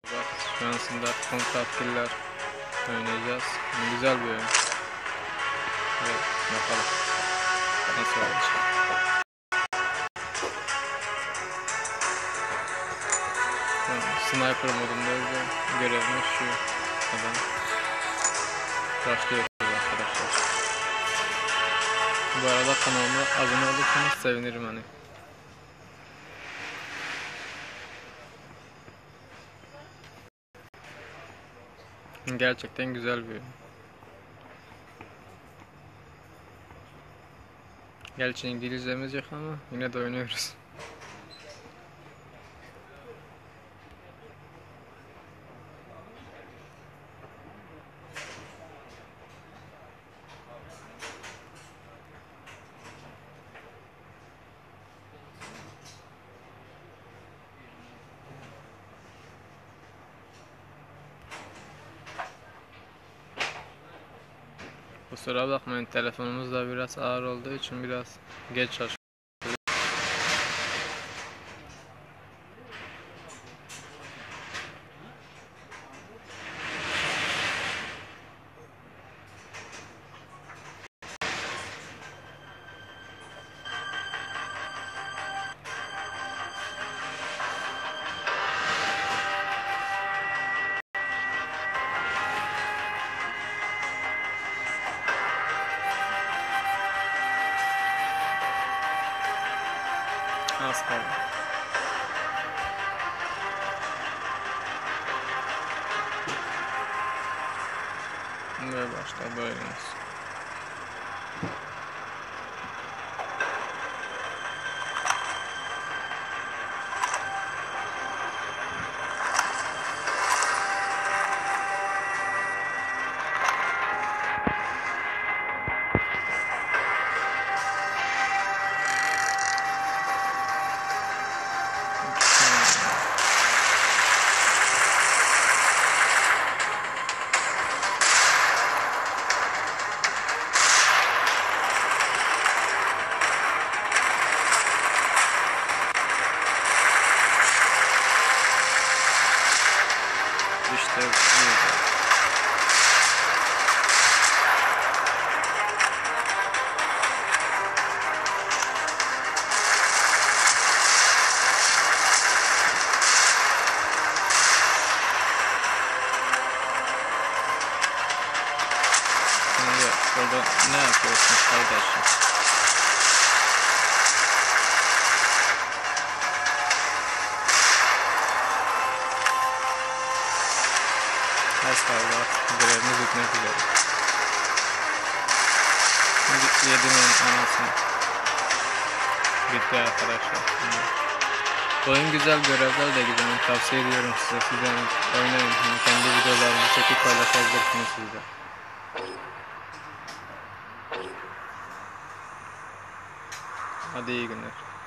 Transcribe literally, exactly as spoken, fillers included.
Şu ansında kontratkiller oynayacağız. Güzel bir oyun. Evet, bakalım nasıl olacak. Tamam, sniper modundayız da görevimiz şu. Adam başlıyoruz arkadaşlar. Bu arada kanalıma abone olursanız sevinirim hani. Gerçekten güzel bir oyun. Gerçi İngilizcemiz yok ama yine de oynuyoruz. Kusura bakmayın, telefonumuz da biraz ağır olduğu için biraz geç açtık. Az kaldı. Ve başladı oyunumuz. İşte bu. Şimdi orada ne yapıyorsun kardeşim? Az kaldı artık görevimiz bitmek üzere. Şimdi yediğimin anasını. Bitti arkadaşlar. Şimdi. Oyun güzel, görevler de güzel. Tavsiye ediyorum size. Sizden oynayın. Kendi videolarımı çekip paylaşabilirsiniz sizde. Hadi iyi günler.